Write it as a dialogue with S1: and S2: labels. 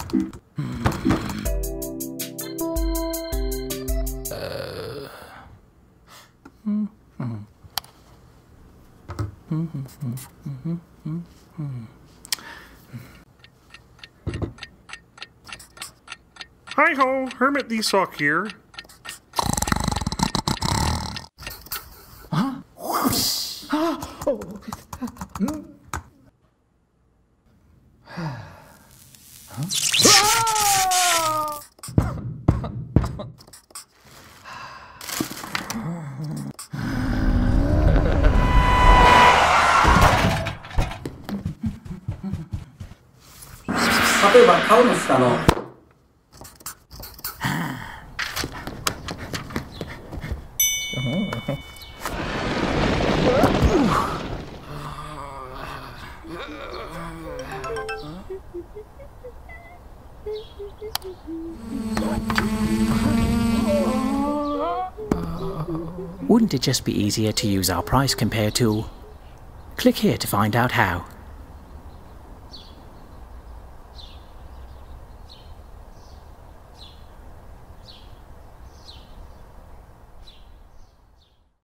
S1: Hi-ho, Hermit the Sock here.
S2: Huh?
S3: Wouldn't it just be easier to use our price compare tool? Click here to find out how.